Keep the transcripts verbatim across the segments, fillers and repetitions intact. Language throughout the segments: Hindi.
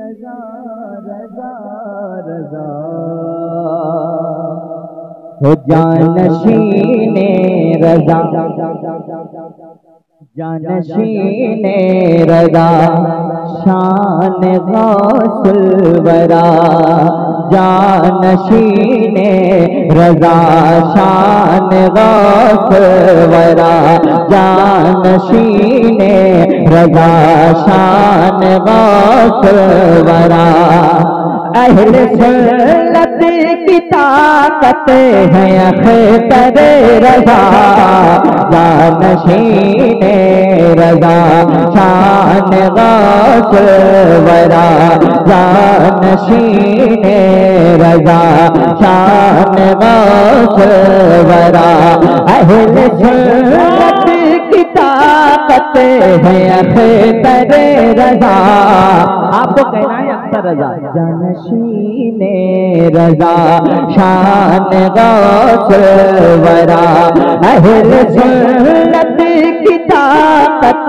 रजा रजा रजा हो जानशीने रजा जानशीने रजा शान गौसुल वरा जानशीने रजा शान गौसुल वरा जानशीने रजा शान गौसुल वरा अहले सुन्नत की ताकत है अख्तर रजा जानशीने रजा शान गौसुल वरा जानशीने रजा शान गौसुल वरा अहले सुन्नत की ताकत है अख्तर रजा। आपको कहना है अख्तर रजा जानशीने रजा शान गौसुल वरा अहले सुन्नत की ताकत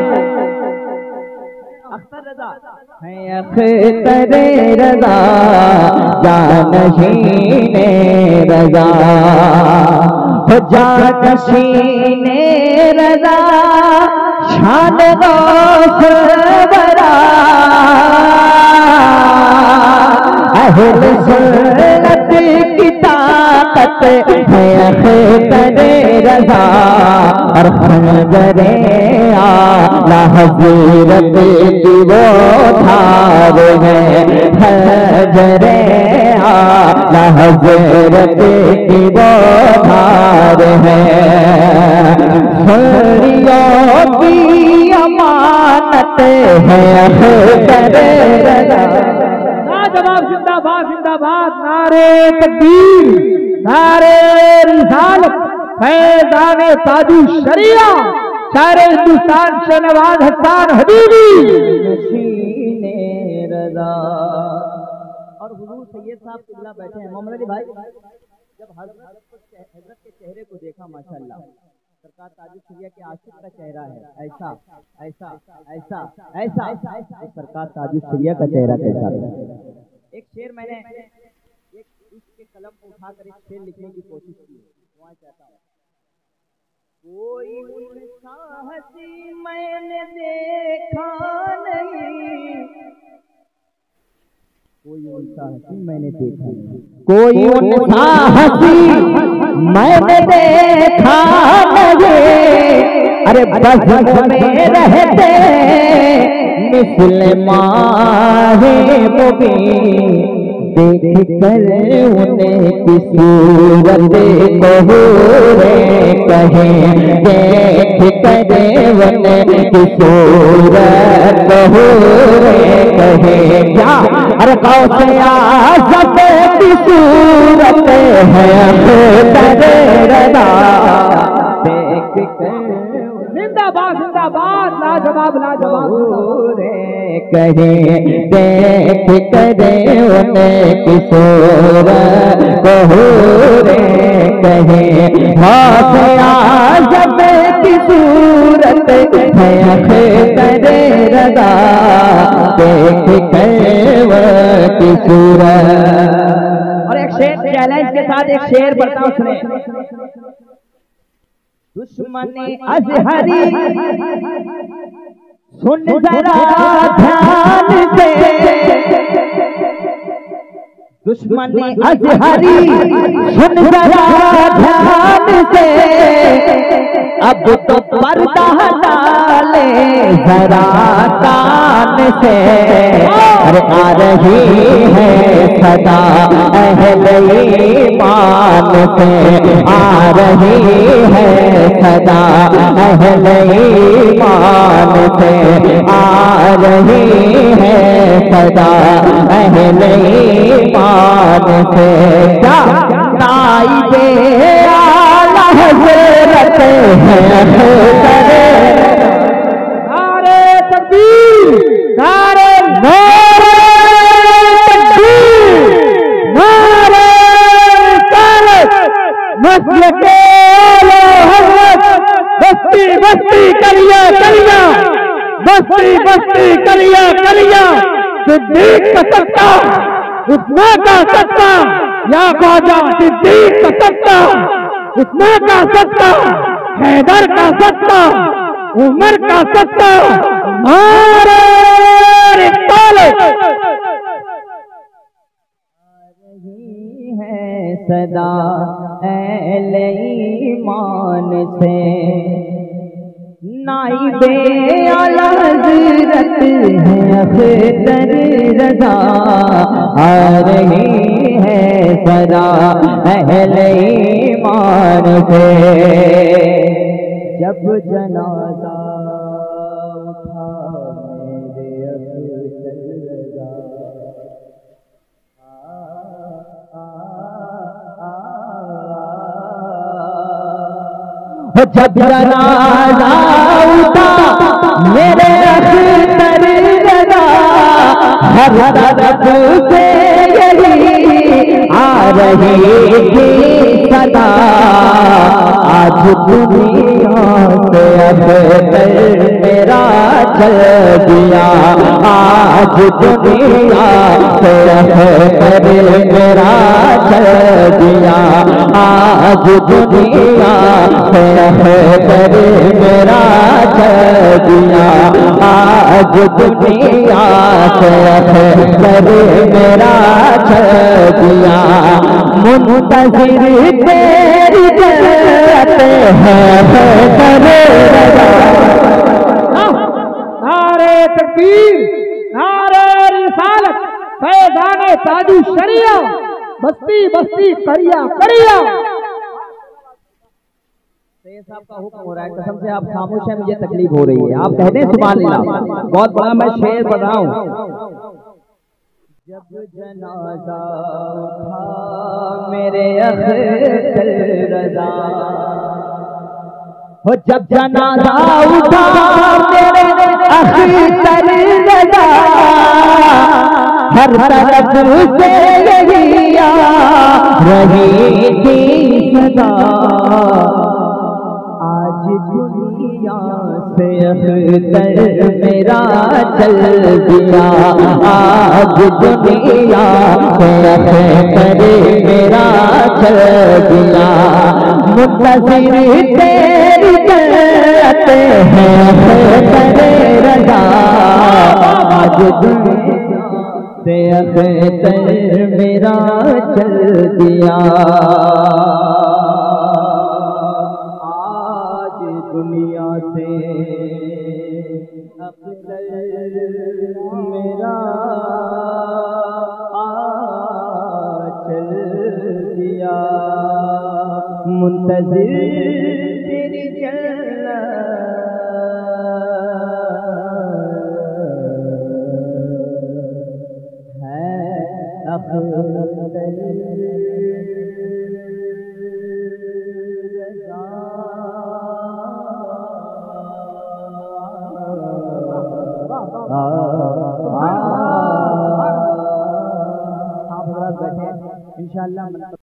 अख्तर रजा है अख्तर रजा जानशीने रजा जानशीने रजा शान गौसुल वरा अहले सुन्नत की ताकत है अख्तर रजा और खंजरे आला हज़रत की वो धार है खंजरे आला हज़रत की वो धार है सुनियों की अमानत है अख्तर रजा। जवाब जिंदाबाद जिंदाबाद नारे तकबीर नारे रिसालत फैज़ाने ताजु शरिया सारे हिंदुस्तान शहनवाज हसन हबीबी नशीने रजा। और हुजूर सैयद साहब किबला बैठे हैं। मोहम्मद अली भाई जब हजरत हजरत के चेहरे को देखा माशाअल्लाह सरकार ताजु शरिया के आशिक का चेहरा है ऐसा ऐसा ऐसा ऐसा ऐसा सरकार ताजु शरिया का चेहरा कैसा है। एक शेर मैंने एक इसके कलम को उठाकर एक शेर लिखने की कोशिश की वहाँ चाहता हूँ कोई उनसा हंसी मैंने देखा नहीं कोई उनसा हंसी मैंने देखा नहीं कोई उनसा हंसी मैंने देखा नहीं अरे बस में रहते मुसलमान मुबीन देख कर उनकी सूरत को रे कहे देख कर उनकी सूरत को रे कहे क्या अरे कौसे आज़म की सूरत है अख्तर रजा देख कर जिंदाबाद जिंदाबाद लाजवाब लाजवाब रे कहे देख करे उनकी सूरत को रे कहे गौसे आज़म की सूरत है अख्तर रजा देख करे उनकी सूरत। और एक शेर चैलेंज के साथ एक शेर पढ़ता हूं सुने। दुश्मन अज़हरी सुन जरा ध्यान से दुश्मन अज़हरी सुन जरा ध्यान से अब तो पर्दा डाले जरा कान से अरे आ रही है सदा अहले ईमान से आ रही है सदा अहले ईमान से आ रही है सदा अहले ईमान से क्या नाइबे आला हज़रत है अख्तर नारे तकबीर नारे नारे तकबीर नारे रिसालत मसलक आला हज़रत बस्ती बस्ती कलिया कलिया बस्ती बस्ती कलिया कलिया सिद्दीक का सत्ता उसमें का सत्ता, या ख्वाजा सिद्दीक का सत्ता उसमें का सत्ता, हैदर का सत्ता, उमर का सत्ता, नारे रिसालत है सदा अहले ईमान से, नाइबे आला हज़रत है अख्तर रज़ा, आ रही है सदा अहले ईमान से। जब जनाजा उठा मेरे अख्तर रज़ा, जब जनाजा उठा मेरे अख्तर रज़ा, हर तरफ से यही आ रही थी सदा, आज दुनिया से अख्तर मेरा चल दिया, आज दुनिया से अख्तर मेरा चल दिया, आज दुनिया से अख्तर मेरा चल दिया, आज दुनिया से अख्तर मेरा चल दिया। मुंतज़िर तेरी जन्नत है अख्तर रज़ा। नारे तकबीर, नारे रिसालत, फैज़ाने ताजु शरिया, बस्ती बस्ती करिया करिया। सैयद साहब का हुक्म हो रहा है, कसम से आप खामोश हैं, मुझे तकलीफ हो रही है। आप कह दें सुभान अल्लाह, बहुत बड़ा मैं शेर पढ़ रहा हूँ। जब जनाजा उठा मेरे अख्तर रज़ा, हो जब जनाजा उठा मेरे अख्तर रज़ा, हर तरफ से यही आ रही थी सदा, आज दुनिया से अख्तर मेरा चल दिया, आज दुनिया से अख्तर मेरा चल दिया। मुंतज़िर तेरी जन्नत है अख्तर रज़ा, आज दुनिया से अख्तर मेरा चल दिया, दुनिया से अख्तर मेरा चल दिया। मुंतज़िर तेरी जन्नत है अख्तर आप बैठे इंशाअल्लाह।